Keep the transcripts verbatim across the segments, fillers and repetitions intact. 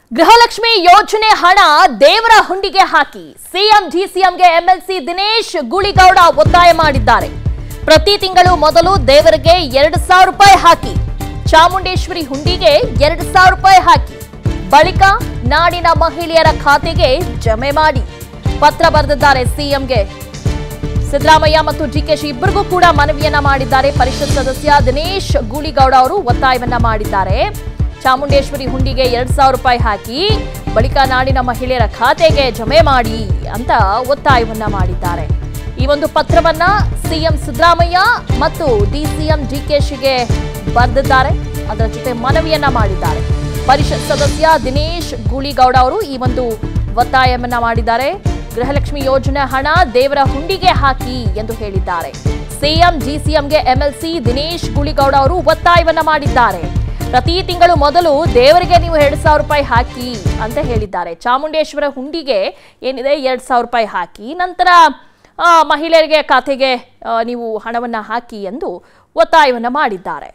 ಗೃಹಲಕ್ಷ್ಮಿ ಯೋಜನೆ ಹಣ ದೇವರ ಹುಂಡಿಗೆ ಹಾಕಿ ಸಿಎಂ ಡಿಸಿಎಂಗೆ ಎಂಎಲ್ಸಿ ದಿನೇಶ್ ಗೂಳಿಗೌಡ ಒತ್ತಾಯ ಮಾಡಿದ್ದಾರೆ. ಪ್ರತಿ ತಿಂಗಳು ಮೊದಲು ದೇವರಿಗೆ ಎರಡು ಸಾವಿರ ರೂಪಾಯಿ ಹಾಕಿ, ಚಾಮುಂಡೇಶ್ವರಿ ಹುಂಡಿಗೆ ಎರಡು ಸಾವಿರ ರೂಪಾಯಿ ಹಾಕಿ, ಬಳಿಕ ನಾಡಿನ ಮಹಿಳೆಯರ ಖಾತೆಗೆ ಜಮೆ ಮಾಡಿ ಪತ್ರ ಬರೆದಿದ್ದಾರೆ. ಸಿಎಂಗೆ ಸಿದ್ದರಾಮಯ್ಯ ಮತ್ತು ಡಿಕೆಶಿ ಇಬ್ಬರಿಗೂ ಕೂಡ ಮನವಿಯನ್ನ ಮಾಡಿದ್ದಾರೆ. ಪರಿಷತ್ ಸದಸ್ಯ ದಿನೇಶ್ ಗೂಳಿಗೌಡ ಅವರು ಒತ್ತಾಯವನ್ನ ಮಾಡಿದ್ದಾರೆ. ಚಾಮುಂಡೇಶ್ವರಿ ಹುಂಡಿಗೆ ಎರಡ್ ಸಾವಿರ ರೂಪಾಯಿ ಹಾಕಿ, ಬಳಿಕ ನಾಡಿನ ಮಹಿಳೆಯರ ಖಾತೆಗೆ ಜಮೆ ಮಾಡಿ ಅಂತ ಒತ್ತಾಯವನ್ನ ಮಾಡಿದ್ದಾರೆ. ಈ ಒಂದು ಪತ್ರವನ್ನ ಸಿಎಂ ಸಿದ್ದರಾಮಯ್ಯ ಮತ್ತು ಡಿಸಿಎಂ ಡಿಕೆಶಿಗೆ ಬರೆದಿದ್ದಾರೆ. ಅದರ ಜೊತೆ ಮನವಿಯನ್ನ ಮಾಡಿದ್ದಾರೆ. ಪರಿಷತ್ ಸದಸ್ಯ ದಿನೇಶ್ ಗೂಳಿಗೌಡ ಅವರು ಈ ಒಂದು ಒತ್ತಾಯವನ್ನ ಮಾಡಿದ್ದಾರೆ. ಗೃಹಲಕ್ಷ್ಮಿ ಯೋಜನೆ ಹಣ ದೇವರ ಹುಂಡಿಗೆ ಹಾಕಿ ಎಂದು ಹೇಳಿದ್ದಾರೆ. ಸಿಎಂ ಡಿಸಿಎಂಗೆ ಎಂಎಲ್ಸಿ ದಿನೇಶ್ ಗೂಳಿಗೌಡ ಅವರು ಒತ್ತಾಯವನ್ನ ಮಾಡಿದ್ದಾರೆ. ಪ್ರತಿ ತಿಂಗಳು ಮೊದಲು ದೇವರಿಗೆ ನೀವು ಎರಡು ಸಾವಿರ ರೂಪಾಯಿ ಹಾಕಿ ಅಂತ ಹೇಳಿದ್ದಾರೆ. ಚಾಮುಂಡೇಶ್ವರ ಹುಂಡಿಗೆ ಏನಿದೆ ಎರಡು ಸಾವಿರ ರೂಪಾಯಿ ಹಾಕಿ, ನಂತರ ಮಹಿಳೆಯರಿಗೆ ಖಾತೆಗೆ ನೀವು ಹಣವನ್ನ ಹಾಕಿ ಎಂದು ಒತ್ತಾಯವನ್ನ ಮಾಡಿದ್ದಾರೆ.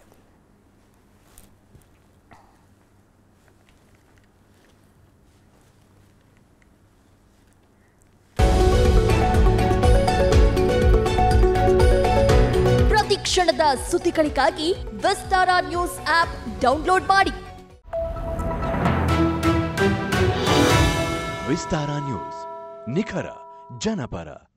ಪ್ರತಿ ಕ್ಷಣದ ಸುದ್ದಿಗಳಿಗಾಗಿ ವಿಸ್ತಾರ ನ್ಯೂಸ್ ಆಪ್ ಡೌನ್ಲೋಡ್ ಮಾಡಿ. ವಿಸ್ತಾರ ನ್ಯೂಸ್, ನಿಖರ ಜನಪರ.